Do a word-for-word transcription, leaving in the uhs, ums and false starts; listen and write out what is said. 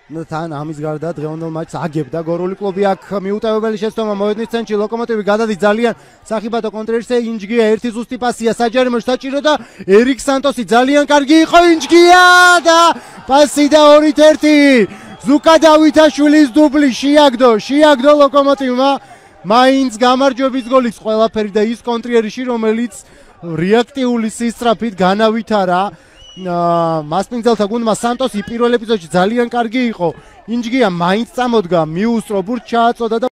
თან ამის გარდა დღევანდელ მატჩს აგებდა გორული კლუბი აქ მიუტევებელი შეცდომა მოედნის ცენტრში ლოკომოტივი გადადის ძალიან სახიბათო კონტრერზე ინჯგია ერთი ზუსტი პასია საჯარიმოში საჭირო და ერიკ სანტოსი ძალიან კარგი იყო ინჯგია და პასი და ორით ერთი ზუკა დავითაშვილის დუბლი შეაგდო შეაგდო ლოკომოტივმა მაინც გამარჯვების გოლის ყველაფერი და ის კონტრიერიში რომელიც რეაქტიული სისწრაფით განავითარა მასპინძელთა გუნდმა სანტოსი პირველ ეპიზოდში ძალიან კარგი იყო ინჯგია მაინც წამოდგა მიუსწრო ბურთს ჩააწოდა და